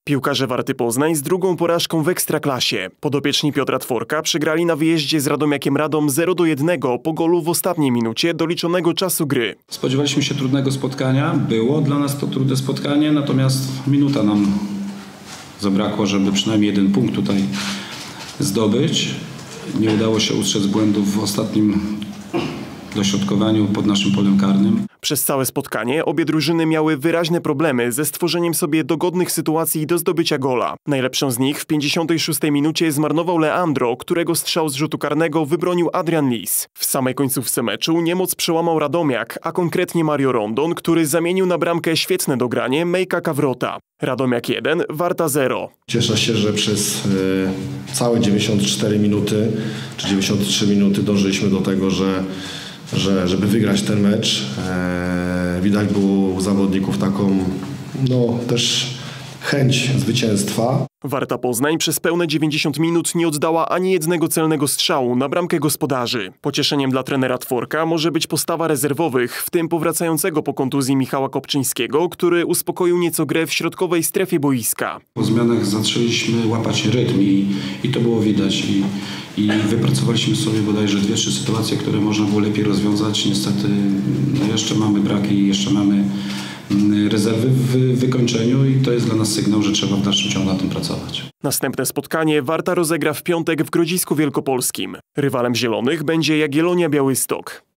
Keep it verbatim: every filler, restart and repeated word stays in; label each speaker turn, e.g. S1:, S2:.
S1: Piłkarze Warty Poznań z drugą porażką w Ekstraklasie. Podopieczni Piotra Tworka przegrali na wyjeździe z Radomiakiem Radom zero do jednego po golu w ostatniej minucie doliczonego czasu gry.
S2: Spodziewaliśmy się trudnego spotkania. Było dla nas to trudne spotkanie, natomiast minuta nam zabrakło, żeby przynajmniej jeden punkt tutaj zdobyć. Nie udało się ustrzec błędów w ostatnim dośrodkowaniu pod naszym polem karnym.
S1: Przez całe spotkanie obie drużyny miały wyraźne problemy ze stworzeniem sobie dogodnych sytuacji do zdobycia gola. Najlepszą z nich w pięćdziesiątej szóstej minucie zmarnował Leandro, którego strzał z rzutu karnego wybronił Adrian Lis. W samej końcówce meczu niemoc przełamał Radomiak, a konkretnie Mario Rondon, który zamienił na bramkę świetne dogranie Mejka Kawrota. Radomiak jeden, Warta zero.
S3: Cieszę się, że przez y, całe dziewięćdziesiąt cztery minuty czy dziewięćdziesiąt trzy minuty dążyliśmy do tego, że Że, żeby wygrać ten mecz. E, widać było u zawodników taką no, też chęć zwycięstwa.
S1: Warta Poznań przez pełne dziewięćdziesiąt minut nie oddała ani jednego celnego strzału na bramkę gospodarzy. Pocieszeniem dla trenera Tworka może być postawa rezerwowych, w tym powracającego po kontuzji Michała Kopczyńskiego, który uspokoił nieco grę w środkowej strefie boiska.
S2: Po zmianach zaczęliśmy łapać rytm i, i to było widać. I, I wypracowaliśmy sobie bodajże dwie, trzy sytuacje, które można było lepiej rozwiązać. Niestety no jeszcze mamy braki, jeszcze mamy rezerwy w wykończeniu i to jest dla nas sygnał, że trzeba w dalszym ciągu na tym pracować.
S1: Następne spotkanie Warta rozegra w piątek w Grodzisku Wielkopolskim. Rywalem zielonych będzie Jagiellonia Białystok.